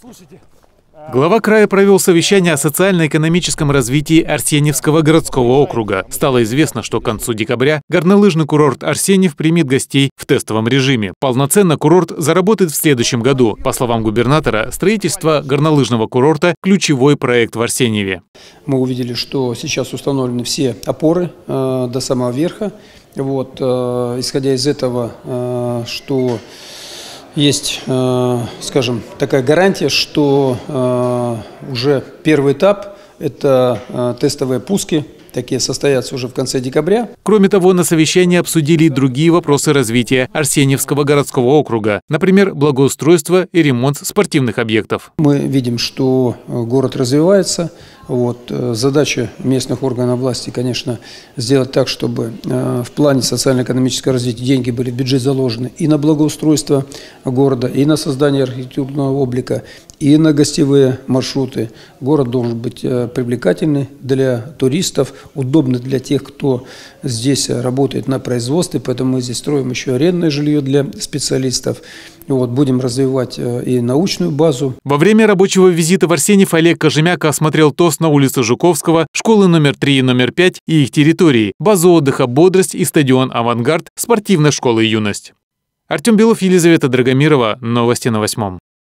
Глава края провел совещание о социально-экономическом развитии Арсеньевского городского округа. Стало известно, что к концу декабря горнолыжный курорт Арсеньев примет гостей в тестовом режиме. Полноценно курорт заработает в следующем году. По словам губернатора, строительство горнолыжного курорта – ключевой проект в Арсеньеве. Мы увидели, что сейчас установлены все опоры до самого верха. Исходя из этого, что есть, скажем, такая гарантия, что уже первый этап – это тестовые пуски, такие состоятся уже в конце декабря. Кроме того, на совещании обсудили и другие вопросы развития Арсеньевского городского округа, например, благоустройство и ремонт спортивных объектов. Мы видим, что город развивается. Задача местных органов власти, конечно, сделать так, чтобы в плане социально-экономического развития деньги были в бюджет заложены и на благоустройство города, и на создание архитектурного облика, и на гостевые маршруты. Город должен быть привлекательный для туристов, удобный для тех, кто здесь работает на производстве, поэтому мы здесь строим еще арендное жилье для специалистов. Будем развивать и научную базу. Во время рабочего визита в Арсеньев Олег Кожемяка осмотрел ТОС на улице Жуковского, школы номер 3 и номер 5 и их территории, базу отдыха «Бодрость» и стадион «Авангард» спортивной школы «Юность». Артем Белов, Елизавета Драгомирова. Новости на 8.